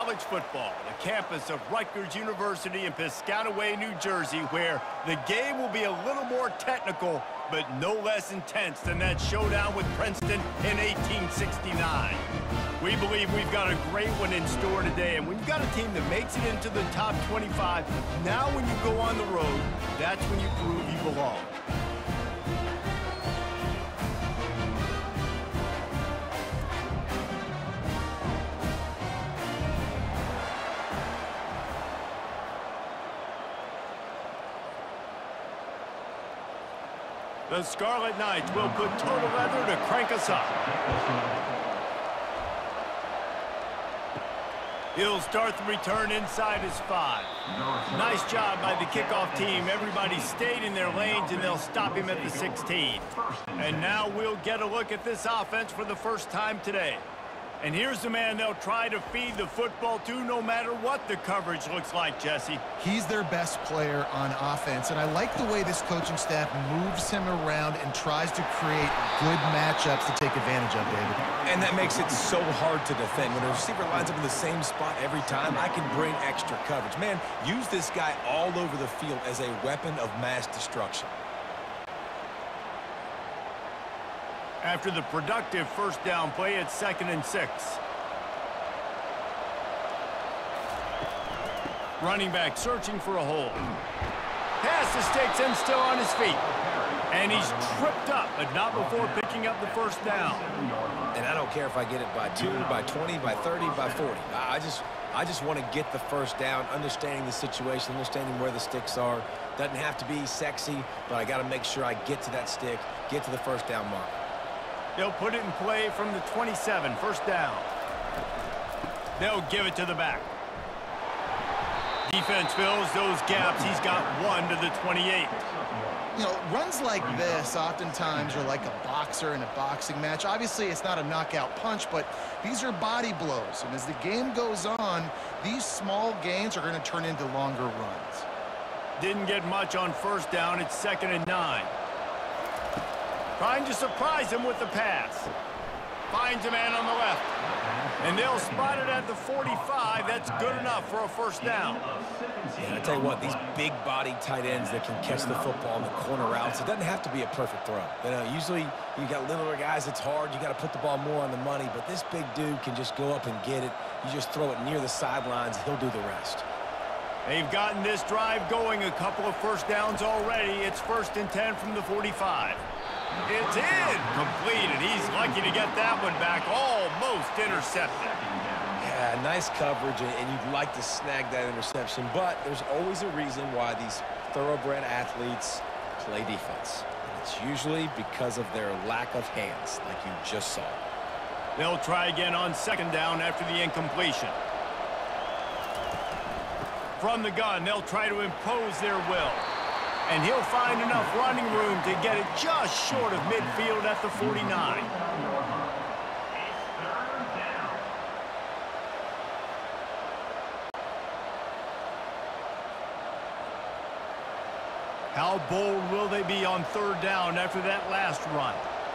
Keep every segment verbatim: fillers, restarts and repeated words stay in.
college football, the campus of Rutgers University in Piscataway, New Jersey, where the game will be a little more technical, but no less intense than that showdown with Princeton in eighteen sixty-nine. We believe we've got a great one in store today, and when you've got a team that makes it into the top twenty-five, now when you go on the road, that's when you prove you belong. The Scarlet Knights will put total leather to crank us up. He'll start the return inside his five. Nice job by the kickoff team. Everybody stayed in their lanes, and they'll stop him at the sixteen. And now we'll get a look at this offense for the first time today. And here's the man they'll try to feed the football to no matter what the coverage looks like, Jesse. He's their best player on offense, and I like the way this coaching staff moves him around and tries to create good matchups to take advantage of, David. And that makes it so hard to defend. When a receiver lines up in the same spot every time, I can bring extra coverage. Man, use this guy all over the field as a weapon of mass destruction. After the productive first down play, it's second and six. Running back searching for a hole. Pass to Sticks and still on his feet. And he's tripped up, but not before picking up the first down. And I don't care if I get it by two, by twenty, by thirty, by forty. I just, I just want to get the first down, understanding the situation, understanding where the sticks are. Doesn't have to be sexy, but I got to make sure I get to that stick, get to the first down mark. They'll put it in play from the twenty-seven, first down. They'll give it to the back. Defense fills those gaps. He's got one to the twenty-eight. You know, runs like this oftentimes are like a boxer in a boxing match. Obviously, it's not a knockout punch, but these are body blows. And as the game goes on, these small gains are going to turn into longer runs. Didn't get much on first down. It's second and nine. Trying to surprise him with the pass. Finds a man on the left. And they'll spot it at the forty-five. That's good enough for a first down. Yeah, I tell you what, these big body tight ends that can catch the football in the corner routes, it doesn't have to be a perfect throw. You know, usually you got littler guys, it's hard. You got to put the ball more on the money, but this big dude can just go up and get it. You just throw it near the sidelines, he'll do the rest. They've gotten this drive going, a couple of first downs already. It's first and ten from the forty-five. It's in, completed. He's lucky to get that one back, almost intercepted. Yeah, nice coverage, and you'd like to snag that interception, but there's always a reason why these thoroughbred athletes play defense. And it's usually because of their lack of hands, like you just saw. They'll try again on second down after the incompletion. From the gun, they'll try to impose their will. And he'll find enough running room to get it just short of midfield at the forty-nine. How bold will they be on third down after that last run?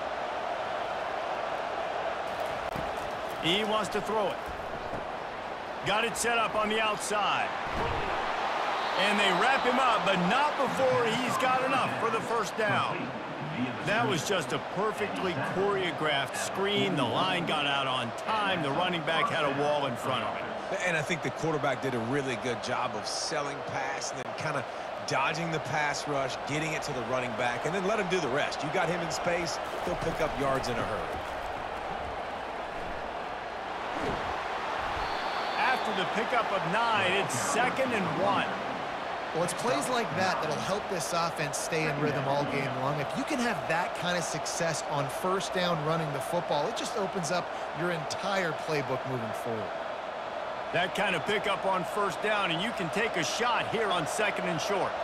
He wants to throw it. Got it set up on the outside. And they wrap him up, but not before he's got enough for the first down. That was just a perfectly choreographed screen. The line got out on time. The running back had a wall in front of him. And I think the quarterback did a really good job of selling pass and then kind of dodging the pass rush, getting it to the running back, and then let him do the rest. You got him in space, he'll pick up yards in a hurry. After the pickup of nine, it's second and one. Well, it's plays like that that'll help this offense stay in rhythm all game long. If you can have that kind of success on first down running the football, it just opens up your entire playbook moving forward. That kind of pickup on first down, and you can take a shot here on second and short.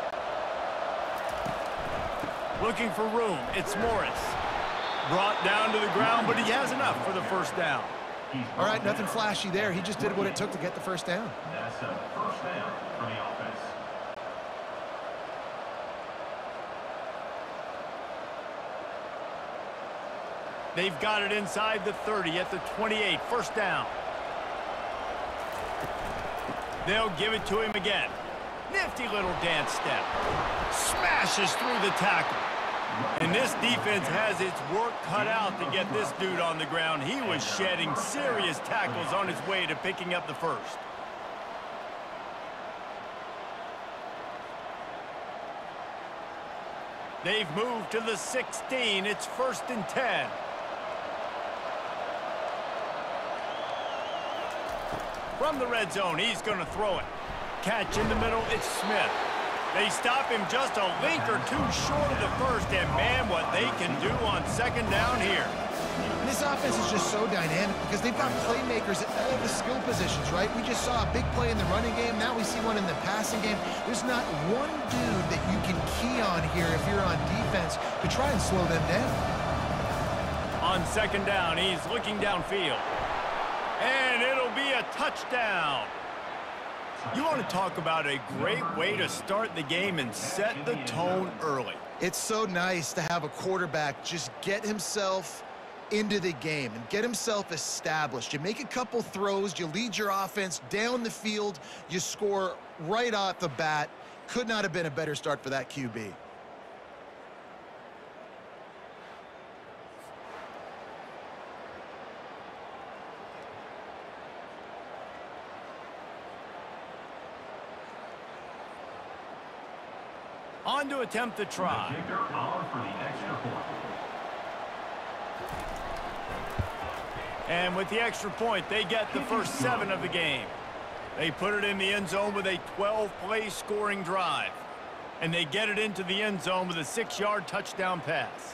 Looking for room, it's Morris. Brought down to the ground, but he has enough for the first down. All right, nothing flashy there. He just did what it took to get the first down. That's a first down for the offense. They've got it inside the thirty at the twenty-eight. First down. They'll give it to him again. Nifty little dance step. Smashes through the tackle. And this defense has its work cut out to get this dude on the ground. He was shedding serious tackles on his way to picking up the first. They've moved to the sixteen. It's first and ten. From the red zone, he's going to throw it. Catch in the middle, it's Smith. They stop him just a link or two short of the first, and man, what they can do on second down here. And this offense is just so dynamic because they've got playmakers at all the skill positions, right? We just saw a big play in the running game. Now we see one in the passing game. There's not one dude that you can key on here if you're on defense to try and slow them down. On second down, he's looking downfield. And it'll be a touchdown. You want to talk about a great way to start the game and set the tone early. It's so nice to have a quarterback just get himself into the game and get himself established. You make a couple throws, you lead your offense down the field, you score right off the bat. Could not have been a better start for that Q B. On to attempt the try. And with the extra point, they get the first seven of the game. They put it in the end zone with a twelve play scoring drive. And they get it into the end zone with a six yard touchdown pass.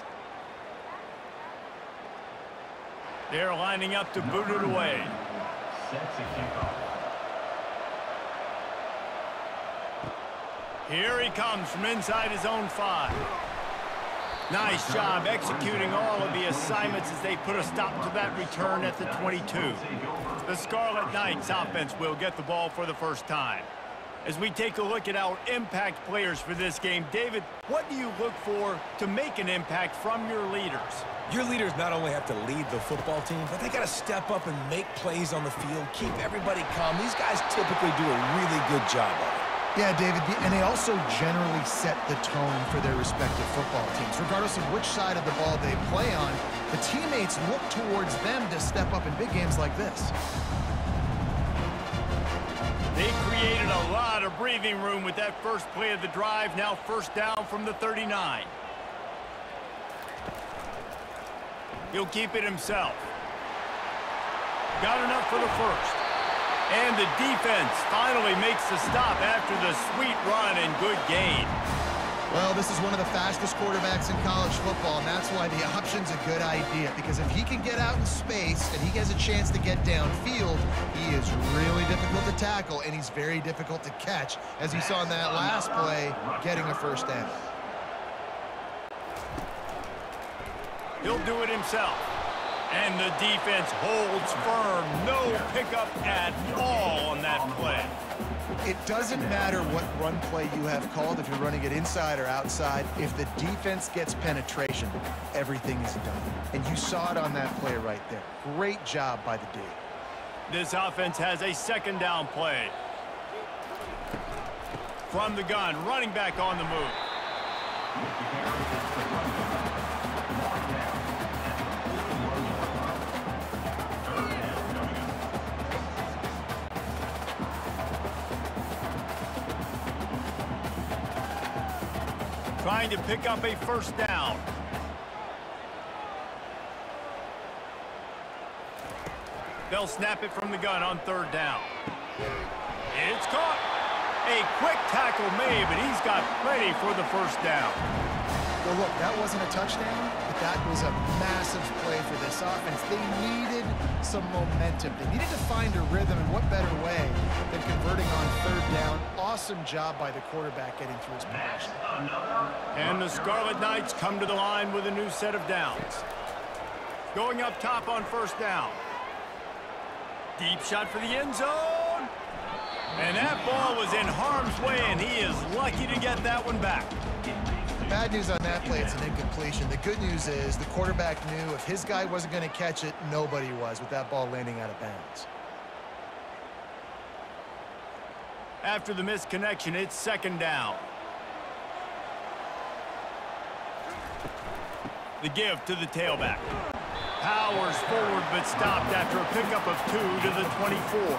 They're lining up to boot it away. Here he comes from inside his own five. Nice job executing all of the assignments as they put a stop to that return at the twenty-two. The Scarlet Knights offense will get the ball for the first time. As we take a look at our impact players for this game, David, what do you look for to make an impact from your leaders? Your leaders not only have to lead the football team, but they got to step up and make plays on the field, keep everybody calm. These guys typically do a really good job of it. Yeah, David, and they also generally set the tone for their respective football teams. Regardless of which side of the ball they play on, the teammates look towards them to step up in big games like this. They created a lot of breathing room with that first play of the drive. Now first down from the thirty-nine. He'll keep it himself. Got enough for the first. And the defense finally makes the stop after the sweet run and good gain. Well, this is one of the fastest quarterbacks in college football, and that's why the option's a good idea. Because if he can get out in space and he has a chance to get downfield, he is really difficult to tackle, and he's very difficult to catch, as you saw in that last play, getting a first down. He'll do it himself. And the defense holds firm. No pickup at all on that play. It doesn't matter what run play you have called, if you're running it inside or outside. If the defense gets penetration, everything is done. And you saw it on that play right there. Great job by the D. This offense has a second down play. From the gun, running back on the move. Trying to pick up a first down. They'll snap it from the gun on third down. It's caught. A quick tackle made, but he's got plenty for the first down. Well, look, that wasn't a touchdown, but that was a massive play for this offense. They needed some momentum. They needed to find a rhythm, and what better way than converting on third down. Awesome job by the quarterback getting through his progression. And the Scarlet Knights come to the line with a new set of downs. Going up top on first down. Deep shot for the end zone. And that ball was in harm's way, and he is lucky to get that one back. Bad news on that play, it's an incompletion. The good news is the quarterback knew if his guy wasn't going to catch it, nobody was with that ball landing out of bounds. After the missed connection, it's second down. The give to the tailback. Powers forward, but stopped after a pickup of two to the twenty-four.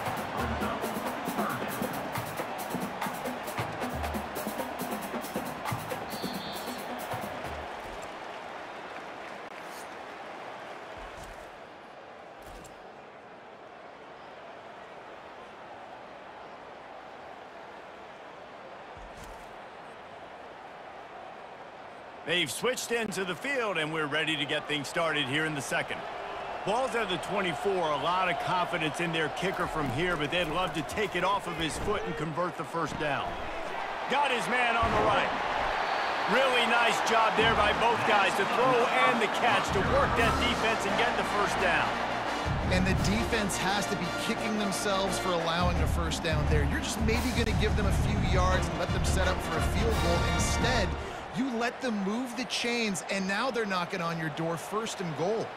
They've switched into the field, and we're ready to get things started here in the second. Ball's at the twenty-four. A lot of confidence in their kicker from here, but they'd love to take it off of his foot and convert the first down. Got his man on the right. Really nice job there by both guys to throw and the catch to work that defense and get the first down. And the defense has to be kicking themselves for allowing a first down there. You're just maybe going to give them a few yards and let them set up for a field goal. Instead, you let them move the chains, and now they're knocking on your door, first and goal.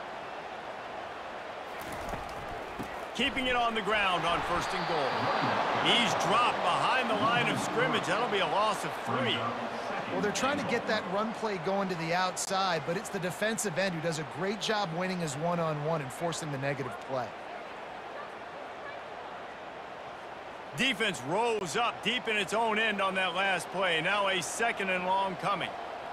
Keeping it on the ground on first and goal. He's dropped behind the line of scrimmage. That'll be a loss of three. Well, they're trying to get that run play going to the outside, but it's the defensive end who does a great job winning his one-on-one and forcing the negative play. Defense rose up deep in its own end on that last play. Now a second and long coming.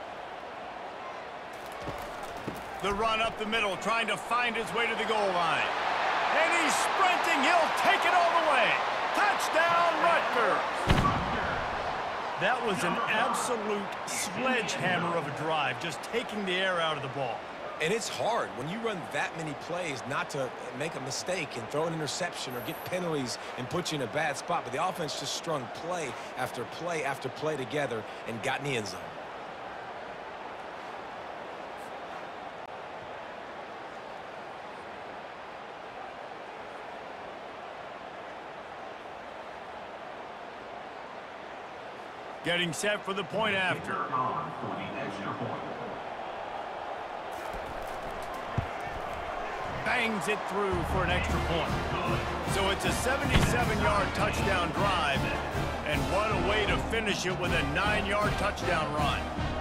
The run up the middle, trying to find his way to the goal line. And he's sprinting. He'll take it all the way. Touchdown, Rutgers. That was an absolute sledgehammer of a drive, just taking the air out of the ball. And it's hard when you run that many plays not to make a mistake and throw an interception or get penalties and put you in a bad spot. But the offense just strung play after play after play together and got in the end zone. Getting set for the point after. Bangs it through for an extra point. So it's a seventy-seven yard touchdown drive, and what a way to finish it with a nine yard touchdown run.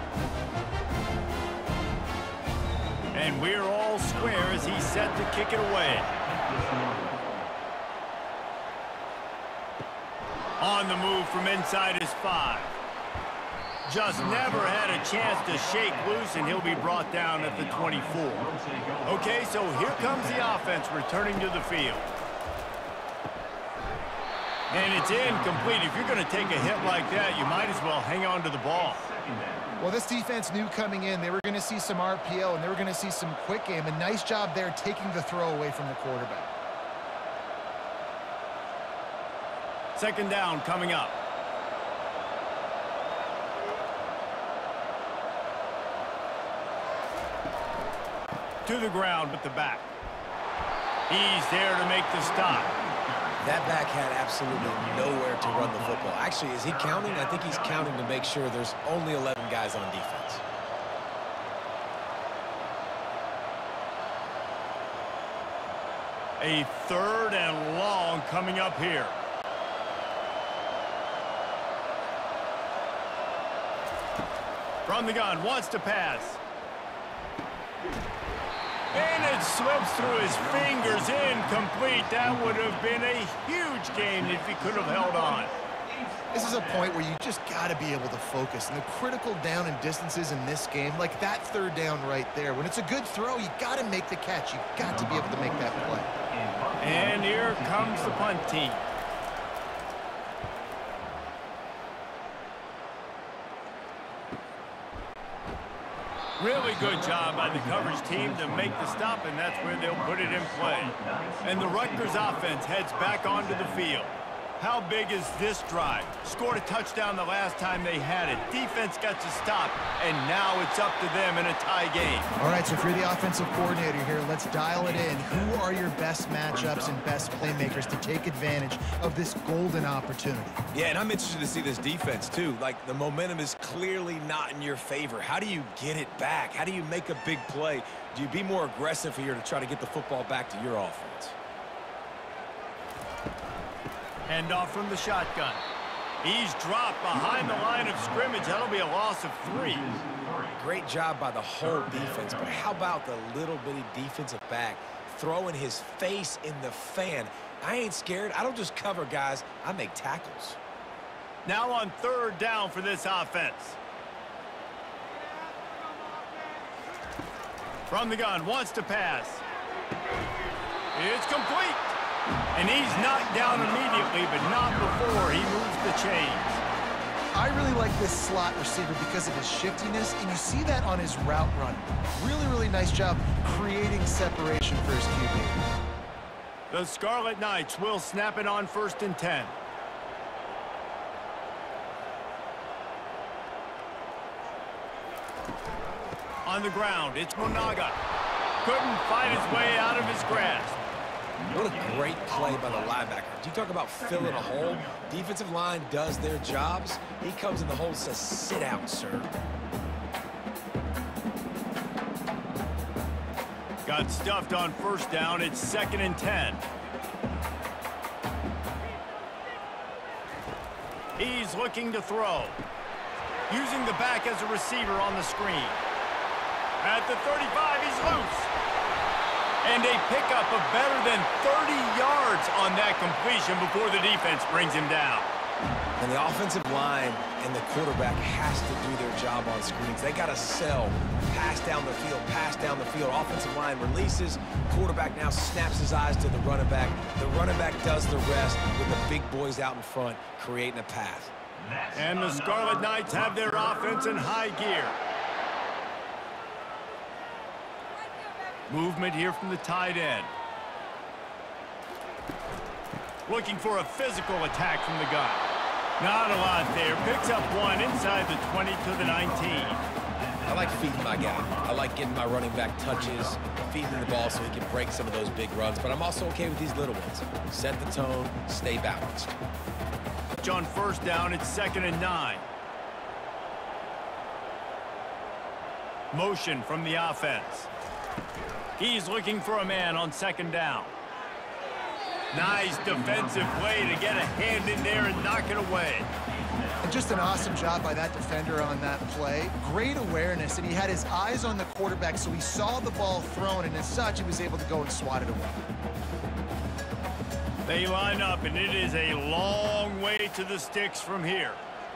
And we're all square as he's set to kick it away. On the move from inside his five. Just never had a chance to shake loose, and he'll be brought down at the twenty-four. Okay, so here comes the offense returning to the field. And it's incomplete. If you're going to take a hit like that, you might as well hang on to the ball. Well, this defense knew coming in they were going to see some R P O, and they were going to see some quick game. A nice job there taking the throw away from the quarterback. Second down coming up. To the ground with the back. He's there to make the stop. That back had absolutely nowhere to run the football. Actually, is he counting? I think he's counting to make sure there's only eleven guys on defense. A third and long coming up here. From the gun, wants to pass. And it slips through his fingers, incomplete. That would have been a huge gain if he could have held on. This is a point where you just got to be able to focus. And the critical down and distances in this game, like that third down right there, when it's a good throw, you got to make the catch. You got to be able to make that play. And here comes the punt team. Really good job by the coverage team to make the stop, and that's where they'll put it in play. And the Rutgers offense heads back onto the field. How big is this drive? Scored a touchdown the last time they had it. Defense got to stop, and now it's up to them in a tie game. All right, so if you're the offensive coordinator here, let's dial it in. Who are your best matchups and best playmakers to take advantage of this golden opportunity? Yeah, and I'm interested to see this defense, too. Like, the momentum is clearly not in your favor. How do you get it back? How do you make a big play? Do you be more aggressive here to try to get the football back to your offense? Hand off from the shotgun. He's dropped behind the line of scrimmage. That'll be a loss of three. Great job by the whole defense, but how about the little bitty defensive back throwing his face in the fan? I ain't scared. I don't just cover guys. I make tackles. Now on third down for this offense. From the gun, wants to pass. It's complete. And he's knocked down immediately, but not before he moves the chains. I really like this slot receiver because of his shiftiness, and you see that on his route run. Really, really nice job creating separation for his Q B. The Scarlet Knights will snap it on first and ten. On the ground, it's Monaga. Couldn't fight his way out of his grasp. What a great play by the linebacker. You talk about filling a hole. Defensive line does their jobs. He comes in the hole and says, sit out, sir. Got stuffed on first down. It's second and ten. He's looking to throw. Using the back as a receiver on the screen. At the thirty-five, he's loose. And a pickup of better than thirty yards on that completion before the defense brings him down. And the offensive line and the quarterback has to do their job on screens. They got to sell. Pass down the field, pass down the field. Offensive line releases. Quarterback now snaps his eyes to the running back. The running back does the rest with the big boys out in front, creating a path. And the Scarlet Knights have their offense in high gear. Movement here from the tight end. Looking for a physical attack from the gun. Not a lot there. Picks up one inside the twenty to the nineteen. I like feeding my guy. I like getting my running back touches, feeding him the ball so he can break some of those big runs. But I'm also okay with these little ones. Set the tone, stay balanced. On first down, it's second and nine. Motion from the offense. He's looking for a man on second down. Nice defensive play to get a hand in there and knock it away. And just an awesome job by that defender on that play. Great awareness, and he had his eyes on the quarterback, so he saw the ball thrown, and as such, he was able to go and swat it away. They line up, and it is a long way to the sticks from here.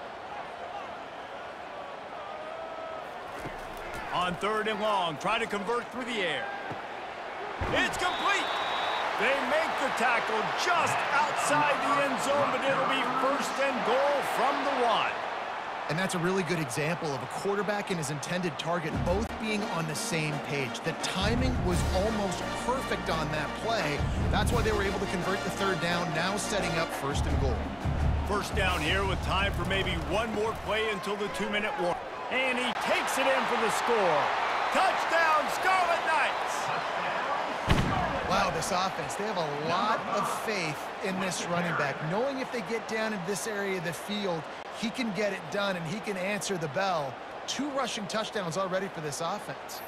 On third and long, try to convert through the air. It's complete. They make the tackle just outside the end zone, but it'll be first and goal from the one. And that's a really good example of a quarterback and his intended target both being on the same page. The timing was almost perfect on that play. That's why they were able to convert the third down, now setting up first and goal. First down here with time for maybe one more play until the two-minute warning. And he takes it in for the score. Touchdown, Scarlet Knights! Wow, this offense, they have a lot of faith in this running back, knowing if they get down in this area of the field, he can get it done and he can answer the bell. Two rushing touchdowns already for this offense.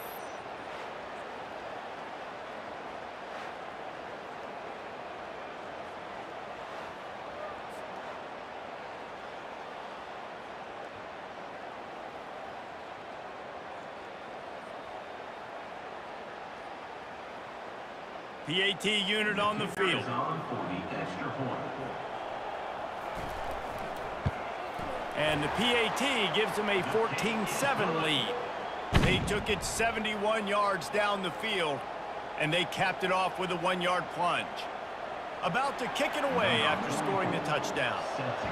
P A T unit on the field. And the P A T gives them a fourteen seven lead. They took it seventy-one yards down the field, and they capped it off with a one-yard plunge. About to kick it away after scoring the touchdown.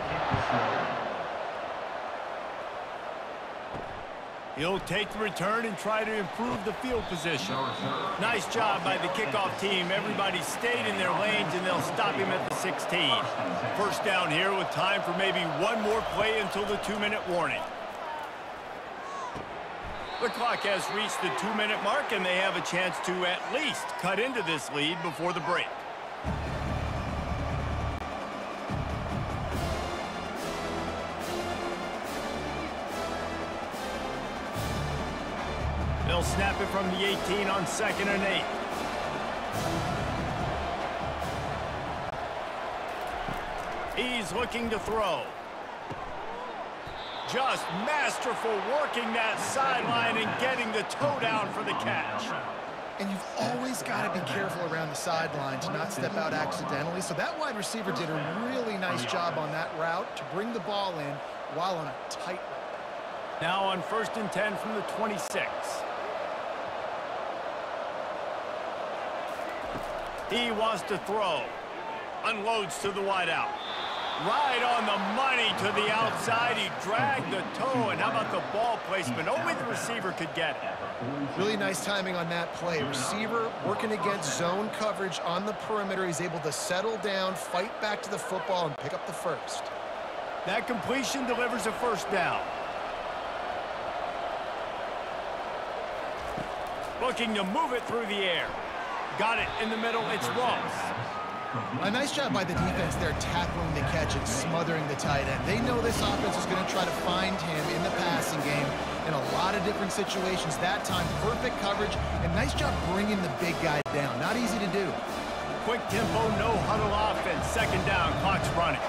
He'll take the return and try to improve the field position. Nice job by the kickoff team. Everybody stayed in their lanes, and they'll stop him at the sixteen. First down here with time for maybe one more play until the two-minute warning. The clock has reached the two-minute mark, and they have a chance to at least cut into this lead before the break. They'll snap it from the eighteen on second and eight. He's looking to throw. Just masterful working that sideline and getting the toe down for the catch. And you've always got to be careful around the sideline to not step out accidentally. So that wide receiver did a really nice job on that route to bring the ball in while on a tight route. Now on first and ten from the twenty-six. He wants to throw. Unloads to the wideout. Right on the money to the outside. He dragged the toe, and how about the ball placement? Only the receiver could get it. Really nice timing on that play. Receiver working against zone coverage on the perimeter. He's able to settle down, fight back to the football, and pick up the first. That completion delivers a first down. Looking to move it through the air. Got it in the middle. It's Ross. A nice job by the defense there tackling the catch and smothering the tight end. They know this offense is going to try to find him in the passing game in a lot of different situations. That time, perfect coverage, and nice job bringing the big guy down. Not easy to do. Quick tempo, no huddle offense. Second down, clock's running.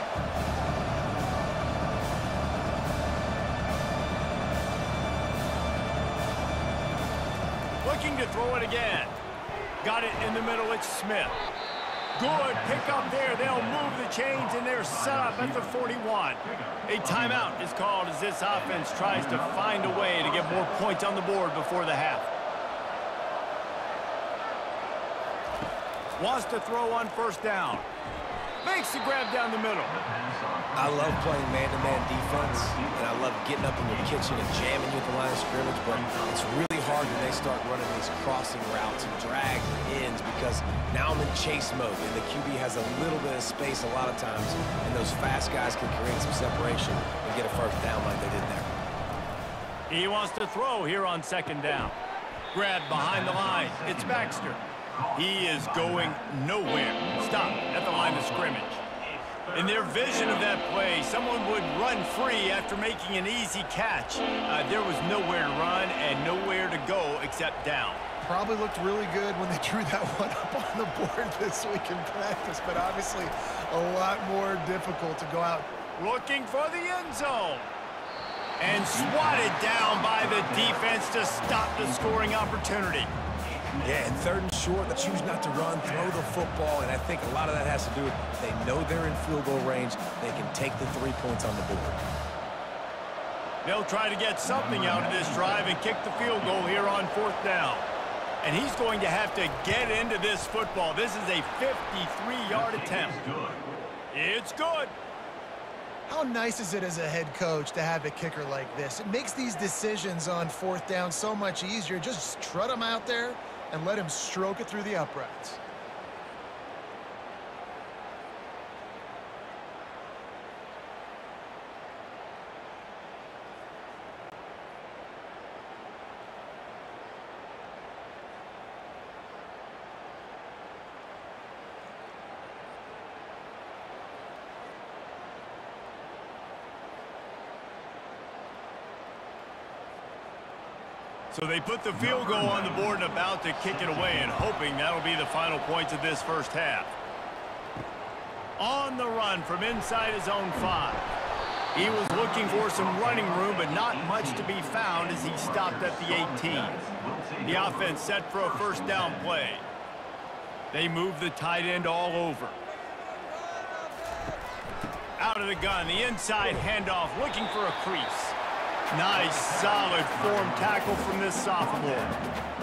Looking to throw it again. Got it in the middle. It's Smith. Good pick up there. They'll move the chains, and they're set up at the forty-one. A timeout is called as this offense tries to find a way to get more points on the board before the half. Wants to throw on first down. Makes the grab down the middle. I love playing man-to-man defense, and I love getting up in your kitchen and jamming you at the line of scrimmage, but it's really hard when they start running these crossing routes and drags and ends because now I'm in chase mode, and the Q B has a little bit of space a lot of times, and those fast guys can create some separation and get a first down like they did there. He wants to throw here on second down. Grab behind the line. It's Baxter. He is going nowhere. Stop at the line of scrimmage. In their vision of that play, someone would run free after making an easy catch. Uh, there was nowhere to run and nowhere to go except down. Probably looked really good when they drew that one up on the board this week in practice, but obviously a lot more difficult to go out. Looking for the end zone. And swatted down by the defense to stop the scoring opportunity. Yeah, and third and short, they choose not to run, throw the football, and I think a lot of that has to do with they know they're in field goal range. They can take the three points on the board. They'll try to get something out of this drive and kick the field goal here on fourth down. And he's going to have to get into this football. This is a fifty-three yard attempt. It's good. How nice is it as a head coach to have a kicker like this? It makes these decisions on fourth down so much easier. Just trot him out there and let him stroke it through the uprights. So they put the field goal on the board and about to kick it away and hoping that'll be the final points of this first half. On the run from inside his own five. He was looking for some running room, but not much to be found as he stopped at the eighteen. The offense set for a first down play. They move the tight end all over. Out of the gun, the inside handoff, looking for a crease. Nice, solid form tackle from this sophomore.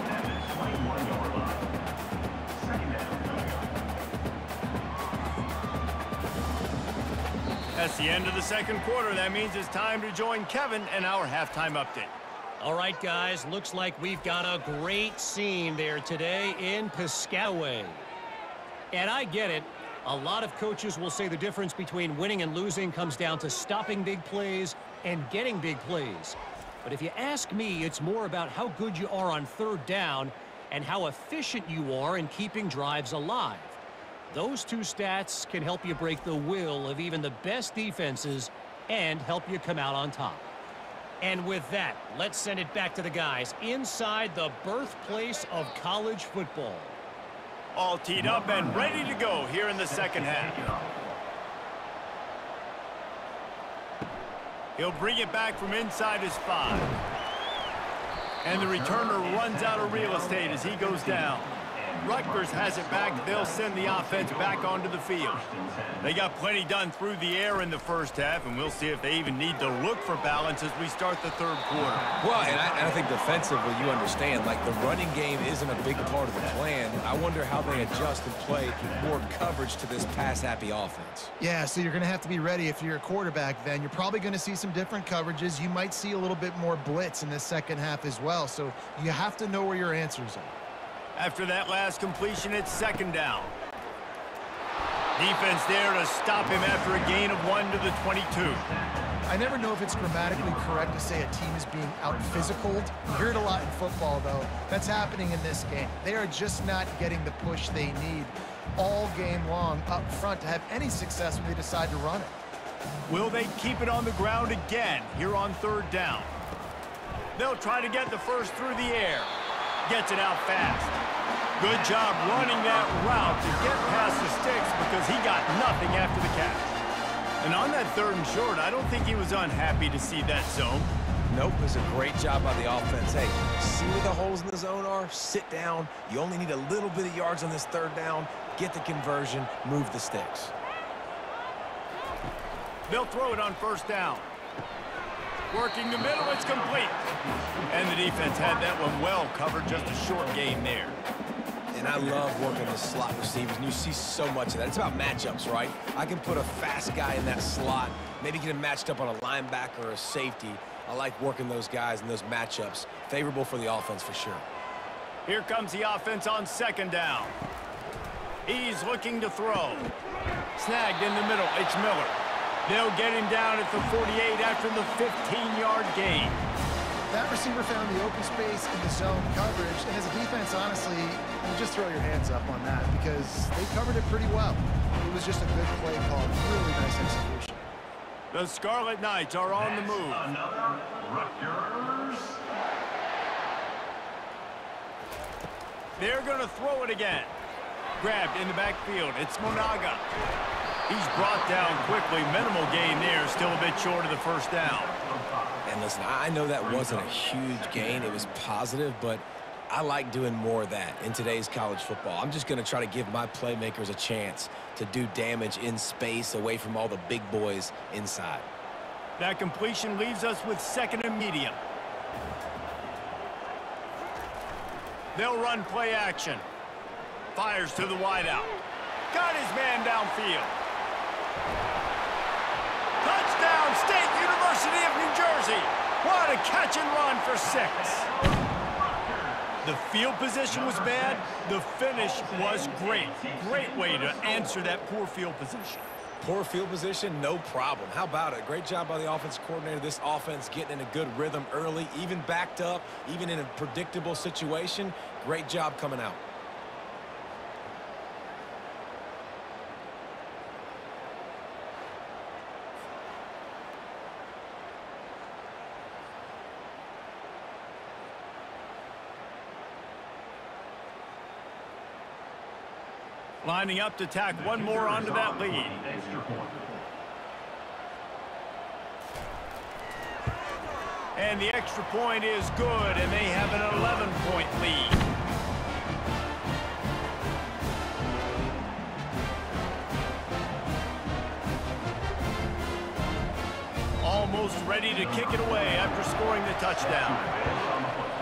That's the end of the second quarter. That means it's time to join Kevin and our halftime update. All right, guys, looks like we've got a great scene there today in Piscataway. And I get it. A lot of coaches will say the difference between winning and losing comes down to stopping big plays and getting big plays. But if you ask me, it's more about how good you are on third down and how efficient you are in keeping drives alive. Those two stats can help you break the will of even the best defenses and help you come out on top. And with that, let's send it back to the guys inside the birthplace of college football. All teed up and ready to go here in the second half. He'll bring it back from inside his five. And the returner runs out of real estate as he goes down. Rutgers has it back. They'll send the offense back onto the field. They got plenty done through the air in the first half, and we'll see if they even need to look for balance as we start the third quarter. Well, and I, and I think defensively, you understand, like the running game isn't a big part of the plan. I wonder how they adjust and play more coverage to this pass-happy offense. Yeah, so you're going to have to be ready if you're a quarterback then. You're probably going to see some different coverages. You might see a little bit more blitz in the second half as well, so you have to know where your answers are. After that last completion, it's second down. Defense there to stop him after a gain of one to the twenty-two. I never know if it's grammatically correct to say a team is being out-physicaled. You hear it a lot in football, though. That's happening in this game. They are just not getting the push they need all game long up front to have any success when they decide to run it. Will they keep it on the ground again here on third down? They'll try to get the first through the air. Gets it out fast. Good job running that route to get past the sticks because he got nothing after the catch. And on that third and short, I don't think he was unhappy to see that zone. Nope, it was a great job by the offense. Hey, see where the holes in the zone are? Sit down. You only need a little bit of yards on this third down. Get the conversion. Move the sticks. They'll throw it on first down. Working the middle, it's complete. And the defense had that one well covered, just a short gain there. And I love working the slot receivers, and you see so much of that. It's about matchups, right? I can put a fast guy in that slot, maybe get him matched up on a linebacker or a safety. I like working those guys in those matchups. Favorable for the offense for sure. Here comes the offense on second down. He's looking to throw. Snagged in the middle, it's Miller. They'll get him down at the forty-eight after the fifteen-yard gain. That receiver found the open space in the zone coverage, and as a defense, honestly, you just throw your hands up on that because they covered it pretty well. It was just a good play call, really nice execution. The Scarlet Knights are on the move. Another Rutgers. They're going to throw it again. Grabbed in the backfield. It's Monaga. He's brought down quickly. Minimal gain there. Still a bit short of the first down. And listen, I know that wasn't a huge gain. It was positive, but I like doing more of that in today's college football. I'm just going to try to give my playmakers a chance to do damage in space away from all the big boys inside. That completion leaves us with second and medium. They'll run play action. Fires to the wideout. Got his man downfield. Touchdown, State University of New Jersey. What a catch and run for six. The field position was bad. The finish was great. Great way to answer that poor field position. Poor field position, no problem. How about it? Great job by the offensive coordinator. This offense getting in a good rhythm early, even backed up, even in a predictable situation. Great job coming out. Lining up to tack one more onto that lead. And the extra point is good, and they have an eleven-point lead. Almost ready to kick it away after scoring the touchdown.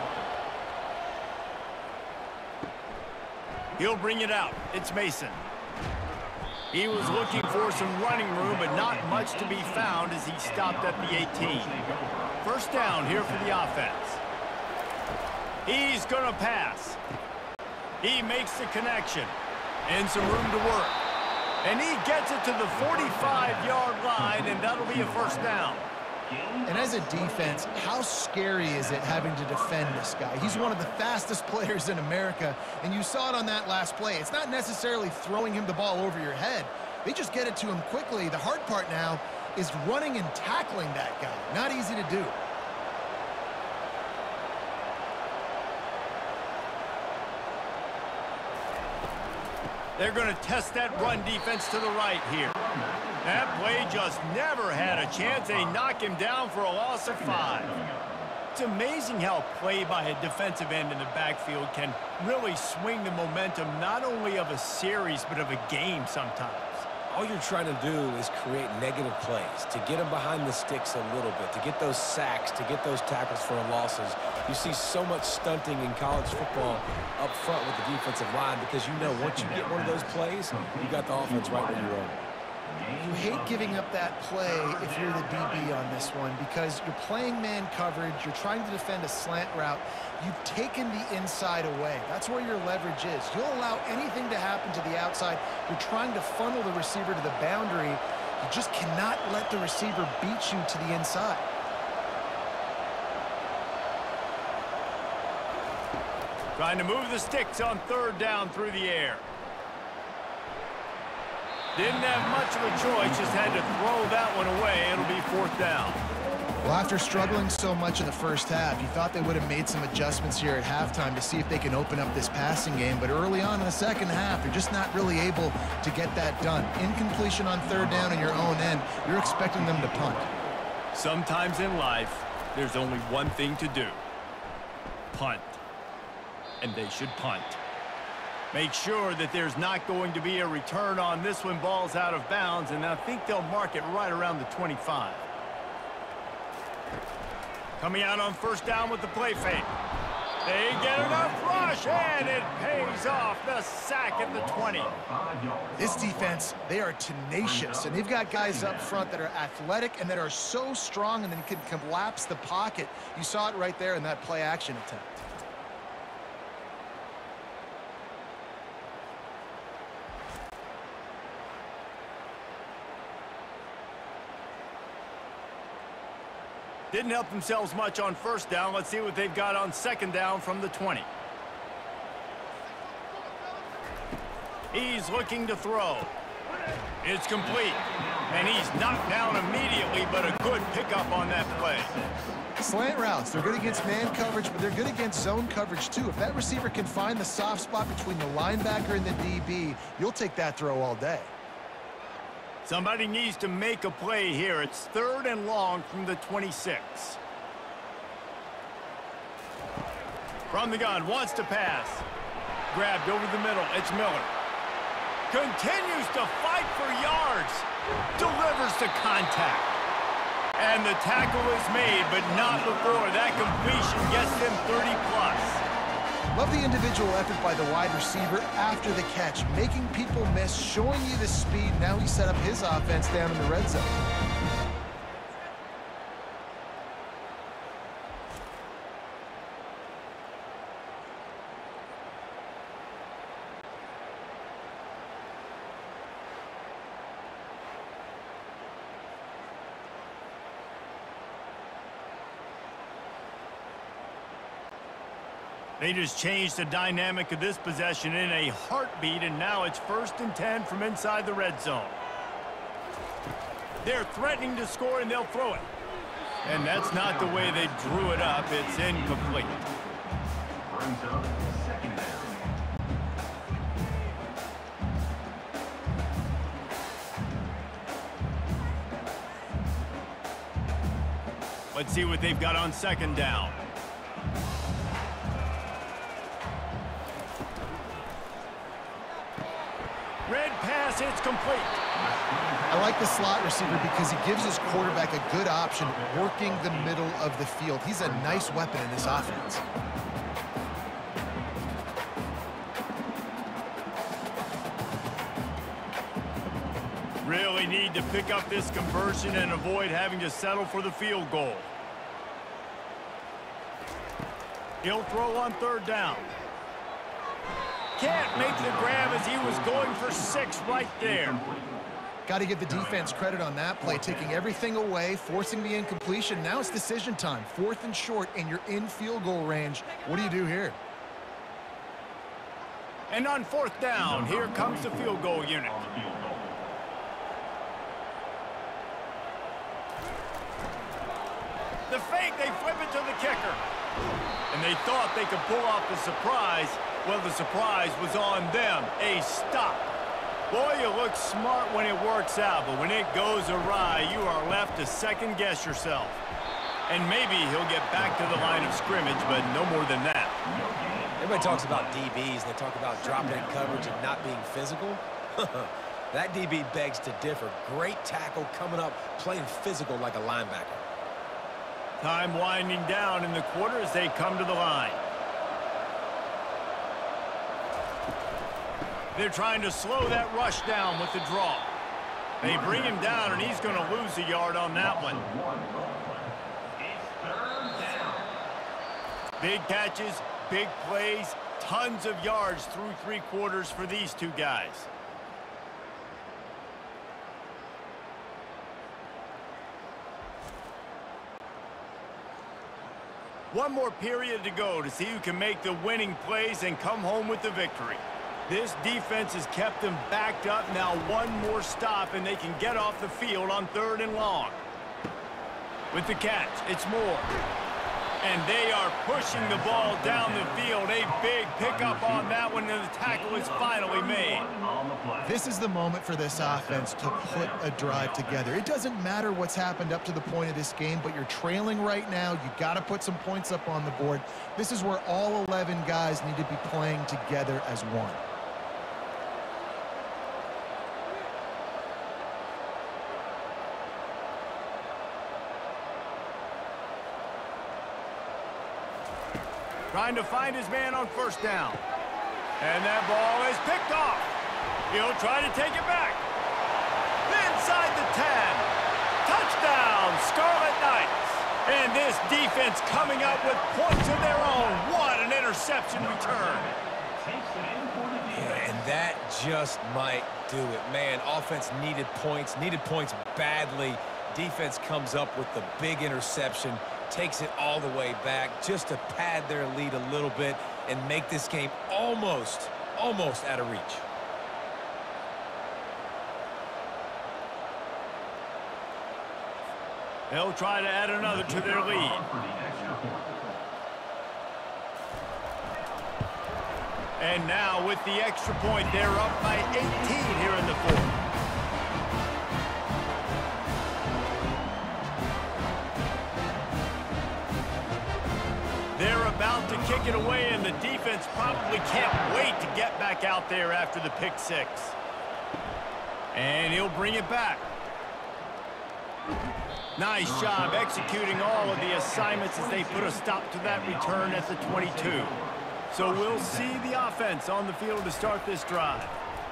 He'll bring it out. It's Mason. He was looking for some running room, but not much to be found as he stopped at the eighteen. First down here for the offense. He's going to pass. He makes the connection. And some room to work. And he gets it to the forty-five-yard line, and that'll be a first down. And as a defense, how scary is it having to defend this guy? He's one of the fastest players in America, and you saw it on that last play. It's not necessarily throwing him the ball over your head. They just get it to him quickly. The hard part now is running and tackling that guy. Not easy to do. They're going to test that run defense to the right here. That play just never had a chance. They knock him down for a loss of five. It's amazing how play by a defensive end in the backfield can really swing the momentum not only of a series but of a game sometimes. All you're trying to do is create negative plays, to get them behind the sticks a little bit, to get those sacks, to get those tackles for losses. You see so much stunting in college football up front with the defensive line because you know once you get one of those plays, you got the offense right where you are. You hate giving up that play if you're the D B on this one because you're playing man coverage, you're trying to defend a slant route, you've taken the inside away. That's where your leverage is. You'll allow anything to happen to the outside. You're trying to funnel the receiver to the boundary. You just cannot let the receiver beat you to the inside. Trying to move the sticks on third down through the air. Didn't have much of a choice, just had to throw that one away. It'll be fourth down. Well, after struggling so much in the first half, you thought they would have made some adjustments here at halftime to see if they can open up this passing game. But early on in the second half, you're just not really able to get that done. Incompletion on third down in your own end, you're expecting them to punt. Sometimes in life, there's only one thing to do. Punt. And they should punt. Make sure that there's not going to be a return on this when ball's out of bounds, and I think they'll mark it right around the twenty-five. Coming out on first down with the play fake. They get enough rush, and it pays off. The sack at the twenty. This defense, they are tenacious, and they've got guys up front that are athletic and that are so strong and then can collapse the pocket. You saw it right there in that play action attempt. Didn't help themselves much on first down. Let's see what they've got on second down from the twenty. He's looking to throw. It's complete. And he's knocked down immediately, but a good pickup on that play. Slant routes, they're good against man coverage, but they're good against zone coverage too. If that receiver can find the soft spot between the linebacker and the D B, you'll take that throw all day. Somebody needs to make a play here. It's third and long from the twenty-six. From the gun, wants to pass. Grabbed over the middle. It's Miller. Continues to fight for yards. Delivers to contact. And the tackle is made, but not before. That completion gets them thirty plus. Love the individual effort by the wide receiver after the catch, making people miss, showing you the speed. Now he set up his offense down in the red zone. They just changed the dynamic of this possession in a heartbeat, and now it's first and ten from inside the red zone. They're threatening to score, and they'll throw it. And that's not the way they drew it up. It's incomplete. Brings up second down. Let's see what they've got on second down. Red pass, it's complete. I like the slot receiver because he gives his quarterback a good option working the middle of the field. He's a nice weapon in this offense. Really need to pick up this conversion and avoid having to settle for the field goal. He'll throw on third down. Can't make the grab as he was going for six right there. Got to give the defense credit on that play, taking everything away, forcing the incompletion. Now it's decision time. Fourth and short, and you're in field goal range. What do you do here? And on fourth down, here comes the field goal unit. The fake, they flip it to the kicker. And they thought they could pull off the surprise. Well, the surprise was on them. A stop. Boy, you look smart when it works out, but when it goes awry, you are left to second-guess yourself. And maybe he'll get back to the line of scrimmage, but no more than that. Everybody talks about D Bs, and they talk about dropping in coverage and not being physical. That D B begs to differ. Great tackle coming up, playing physical like a linebacker. Time winding down in the quarter as they come to the line. They're trying to slow that rush down with the draw. They bring him down, and he's going to lose a yard on that one. Big catches, big plays, tons of yards through three quarters for these two guys. One more period to go to see who can make the winning plays and come home with the victory. This defense has kept them backed up. Now one more stop, and they can get off the field on third and long. With the catch, it's Moore. And they are pushing the ball down the field. A big pickup on that one, and the tackle is finally made. This is the moment for this offense to put a drive together. It doesn't matter what's happened up to the point of this game, but you're trailing right now. You got to put some points up on the board. This is where all eleven guys need to be playing together as one. Trying to find his man on first down. And that ball is picked off. He'll try to take it back. Inside the ten. Touchdown, Scarlet Knights. And this defense coming up with points of their own. What an interception return. Yeah, and that just might do it. Man, offense needed points, needed points badly. Defense comes up with the big interception, takes it all the way back just to pad their lead a little bit and make this game almost, almost out of reach. They'll try to add another to their lead. And now with the extra point, they're up by eighteen here in the fourth. They're about to kick it away, and the defense probably can't wait to get back out there after the pick six. And he'll bring it back. Nice job executing all of the assignments as they put a stop to that return at the twenty-two. So we'll see the offense on the field to start this drive.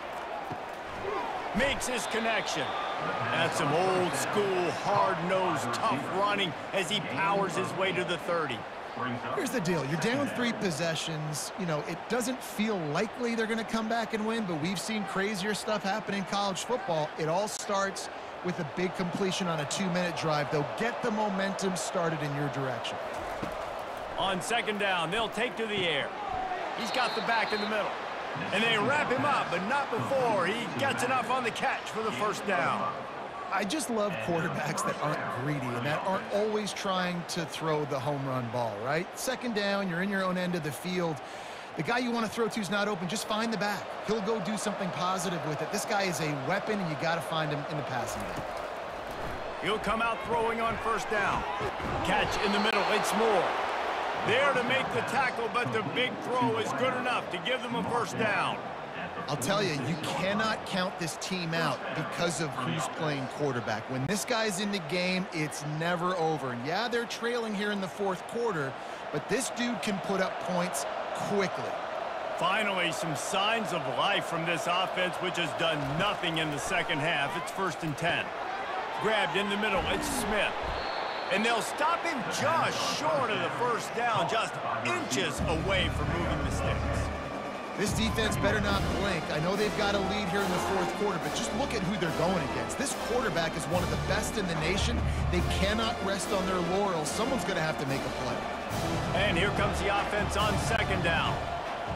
Makes his connection. That's some old school, hard-nosed, tough running as he powers his way to the thirty. Here's the deal. You're down three possessions. You know, it doesn't feel likely they're going to come back and win, but we've seen crazier stuff happen in college football. It all starts with a big completion on a two-minute drive. They'll get the momentum started in your direction. On second down, they'll take to the air. He's got the back in the middle. And they wrap him up, but not before he gets enough on the catch for the first down. I just love quarterbacks that aren't greedy and that aren't always trying to throw the home run ball, right? Second down, you're in your own end of the field. The guy you want to throw to is not open. Just find the back. He'll go do something positive with it. This guy is a weapon, and you got to find him in the passing game. He'll come out throwing on first down. Catch in the middle. It's Moore. There to make the tackle, but the big throw is good enough to give them a first down. I'll tell you, you cannot count this team out because of who's playing quarterback. When this guy's in the game, it's never over. And yeah, they're trailing here in the fourth quarter, but this dude can put up points quickly. Finally, some signs of life from this offense, which has done nothing in the second half. It's first and ten. Grabbed in the middle, it's Smith. And they'll stop him just short of the first down, just inches away from moving the sticks. This defense better not blink. I know they've got a lead here in the fourth quarter, but just look at who they're going against. This quarterback is one of the best in the nation. They cannot rest on their laurels. Someone's going to have to make a play. And here comes the offense on second down.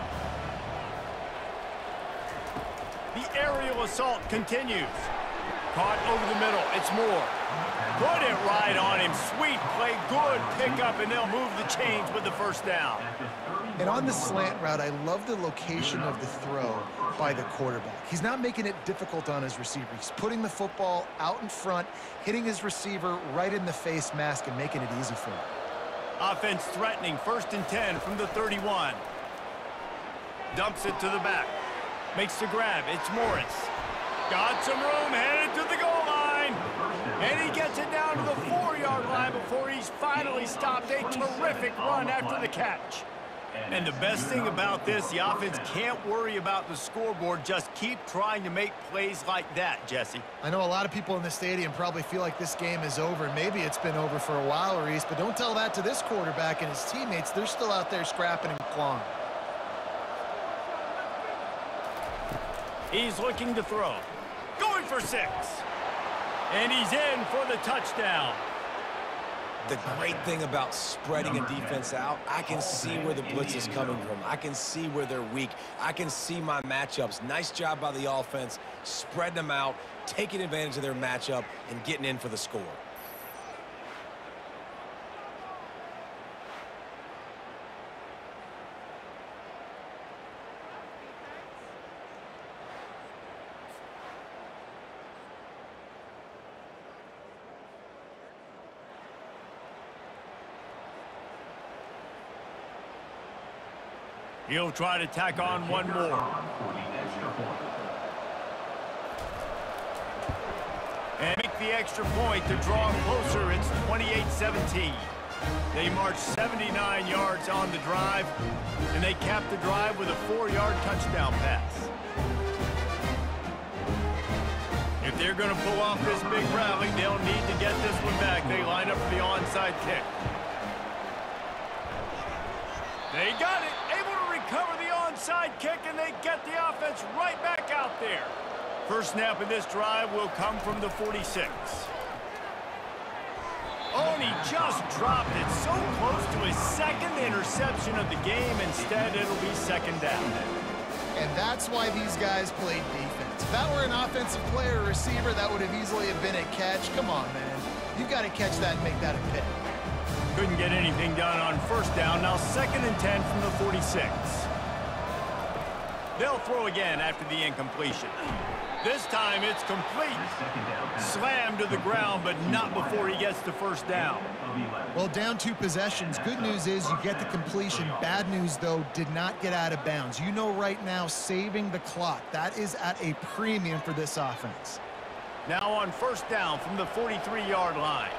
The aerial assault continues. Caught over the middle. It's Moore. Put it right on him. Sweet play. Good pickup, and they'll move the chains with the first down. And on the slant route, I love the location of the throw by the quarterback. He's not making it difficult on his receiver. He's putting the football out in front, hitting his receiver right in the face mask and making it easy for him. Offense threatening. First and ten from the thirty-one. Dumps it to the back. Makes the grab. It's Morris. Got some room. Headed to the goal line. And he gets it down to the four-yard line before he's finally stopped. A terrific run after the catch. And the best thing about this, the offense can't worry about the scoreboard. Just keep trying to make plays like that, Jesse. I know a lot of people in the stadium probably feel like this game is over. Maybe it's been over for a while, Reese, but don't tell that to this quarterback and his teammates. They're still out there scrapping and clawing. He's looking to throw. Going for six. And he's in for the touchdown. The great thing about spreading a defense out, I can see where the blitz is coming from. I can see where they're weak. I can see my matchups. Nice job by the offense, spreading them out, taking advantage of their matchup, and getting in for the score. He'll try to tack on one more. And make the extra point to draw closer. It's twenty-eight seventeen. They march seventy-nine yards on the drive, and they cap the drive with a four-yard touchdown pass. If they're going to pull off this big rally, they'll need to get this one back. They line up for the onside kick. They got it. Able to recover the onside kick, and they get the offense right back out there. First snap of this drive will come from the forty-six. Oh, and he just dropped it so close to his second interception of the game. Instead, it'll be second down. And that's why these guys played defense. If that were an offensive player or receiver, that would have easily have been a catch. Come on, man. You've got to catch that and make that a pick. Couldn't get anything done on first down. Now second and ten from the forty-six. They'll throw again after the incompletion. This time it's complete. Slammed to the ground, but not before he gets the first down. Well, down two possessions. Good news is you get the completion. Bad news, though, did not get out of bounds. You know right now, saving the clock. That is at a premium for this offense. Now on first down from the forty-three-yard line.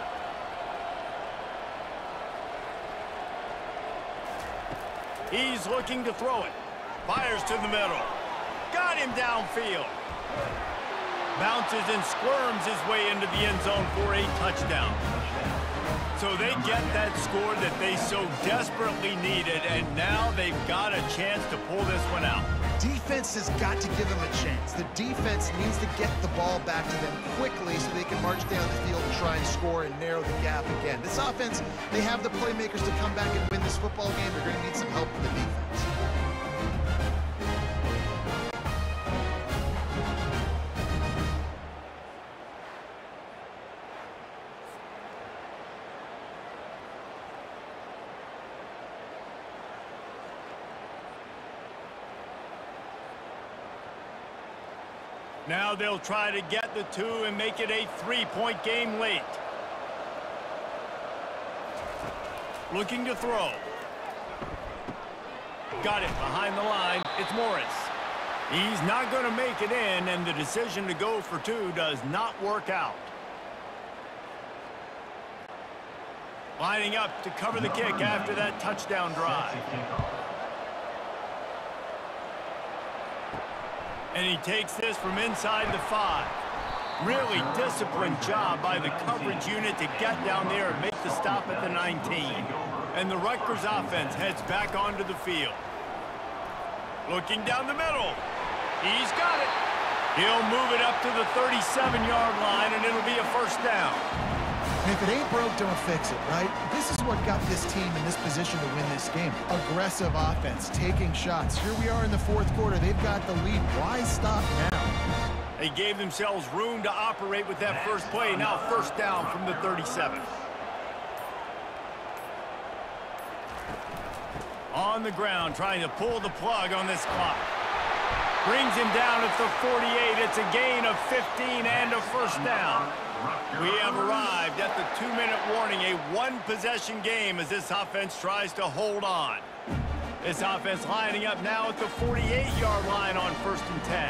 He's looking to throw it. Fires to the middle. Got him downfield. Bounces and squirms his way into the end zone for a touchdown. So they get that score that they so desperately needed, and now they've got a chance to pull this one out. Defense has got to give them a chance. The defense needs to get the ball back to them quickly so they can march down the field and try and score and narrow the gap again. This offense, they have the playmakers to come back and win this football game. They're going to need some help from the defense. Now they'll try to get the two and make it a three-point game late. Looking to throw. Got it behind the line. It's Morris. He's not going to make it in, and the decision to go for two does not work out. Lining up to cover the kick after that touchdown drive. And he takes this from inside the five. Really disciplined job by the coverage unit to get down there and make the stop at the nineteen. And the Rutgers offense heads back onto the field. Looking down the middle. He's got it. He'll move it up to the thirty-seven-yard line, and it'll be a first down. And if it ain't broke, don't fix it, right? This is what got this team in this position to win this game. Aggressive offense, taking shots. Here we are in the fourth quarter. They've got the lead. Why stop now? They gave themselves room to operate with that first play. Now first down from the thirty-seven. On the ground, trying to pull the plug on this clock. Brings him down at the forty-eight. It's a gain of fifteen and a first down. We have arrived at the two-minute warning, a one-possession game as this offense tries to hold on. This offense lining up now at the forty-eight-yard line on first and ten.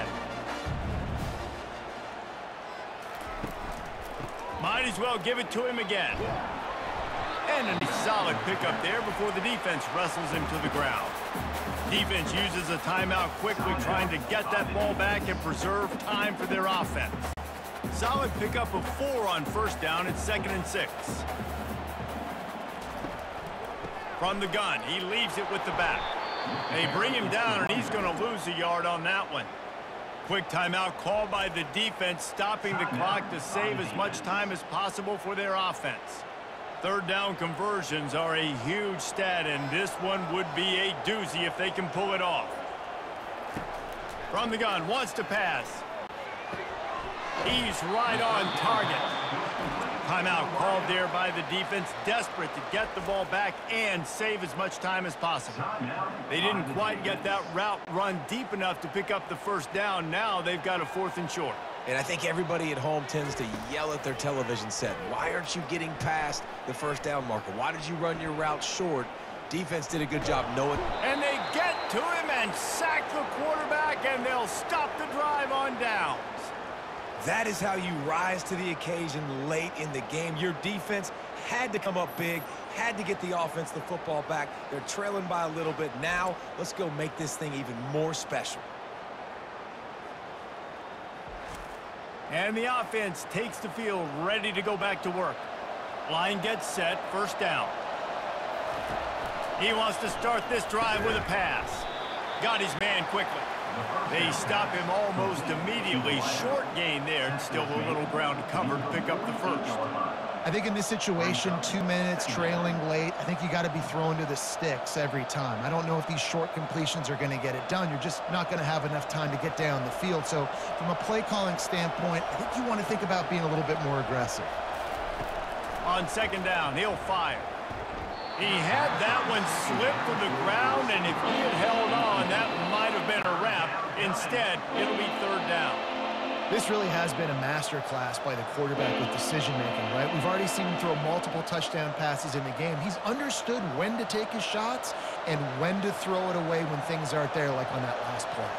Might as well give it to him again. And a solid pickup there before the defense wrestles him to the ground. Defense uses a timeout quickly, trying to get that ball back and preserve time for their offense. Solid pickup of four on first down at second and six. From the gun, he leaves it with the back. They bring him down, and he's going to lose a yard on that one. Quick timeout called by the defense, stopping the clock to save as much time as possible for their offense. Third down conversions are a huge stat, and this one would be a doozy if they can pull it off. From the gun, wants to pass. He's right on target. Timeout called there by the defense, desperate to get the ball back and save as much time as possible. They didn't quite get that route run deep enough to pick up the first down. Now they've got a fourth and short. And I think everybody at home tends to yell at their television set. Why aren't you getting past the first down marker? Why did you run your route short? Defense did a good job knowing. And they get to him and sack the quarterback, and they'll stop the drive on downs. That is how you rise to the occasion late in the game. Your defense had to come up big, had to get the offense the football back. They're trailing by a little bit. Now, let's go make this thing even more special. And the offense takes the field, ready to go back to work. Line gets set, first down. He wants to start this drive with a pass. Got his man quickly. They stop him almost immediately. Short gain there, and still a little ground covered to pick up the first. I think in this situation, two minutes trailing late, I think you got to be thrown to the sticks every time. I don't know if these short completions are going to get it done. You're just not going to have enough time to get down the field. So from a play calling standpoint, I think you want to think about being a little bit more aggressive. On second down, he'll fire. He had that one slip to the ground, and if he had held on, that might have been a wrap. Instead, it'll be third down. This really has been a master class by the quarterback with decision-making, right? We've already seen him throw multiple touchdown passes in the game. He's understood when to take his shots and when to throw it away when things aren't there, like on that last play.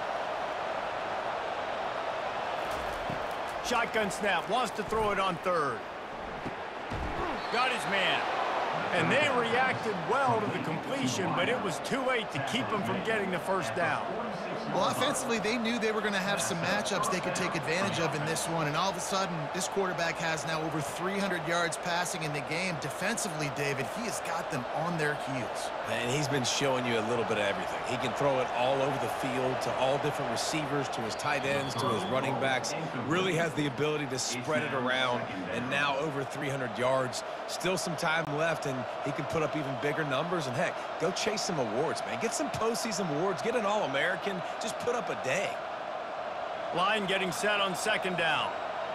Shotgun snap, wants to throw it on third. Got his man. And they reacted well to the completion, but it was too late to keep him from getting the first down. Well, offensively, they knew they were going to have some matchups they could take advantage of in this one, and all of a sudden, this quarterback has now over three hundred yards passing in the game. Defensively, David, he has got them on their heels. And he's been showing you a little bit of everything. He can throw it all over the field to all different receivers, to his tight ends, to his running backs. Really has the ability to spread it around, and now over three hundred yards. Still some time left, and he can put up even bigger numbers. And, heck, go chase some awards, man. Get some postseason awards. Get an All-American. Just put up a day. Line getting set on second down.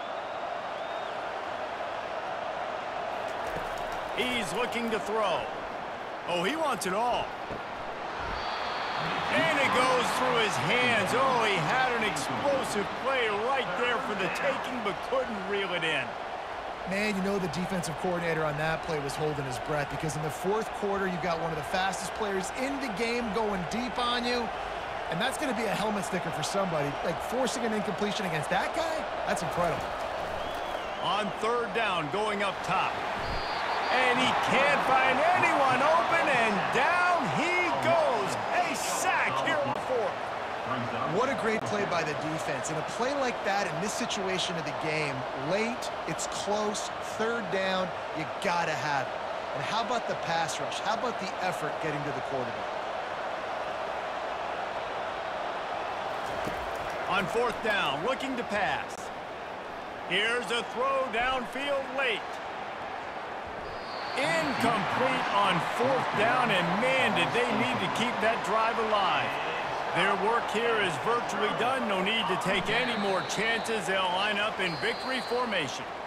He's looking to throw. Oh, he wants it all. And it goes through his hands. Oh, he had an explosive play right there for the taking, but couldn't reel it in. Man, you know the defensive coordinator on that play was holding his breath, because in the fourth quarter, you got one of the fastest players in the game going deep on you, and that's going to be a helmet sticker for somebody. Like, forcing an incompletion against that guy, that's incredible. On third down, going up top. And he can't find anyone open, and down he goes. A sack here in the fourth. What a great play by the defense. And a play like that in this situation of the game, late, it's close, third down, you got to have it. And how about the pass rush? How about the effort getting to the quarterback? On fourth down, looking to pass. Here's a throw downfield late. Incomplete on fourth down, and man, did they need to keep that drive alive. Their work here is virtually done. No need to take any more chances. They'll line up in victory formation.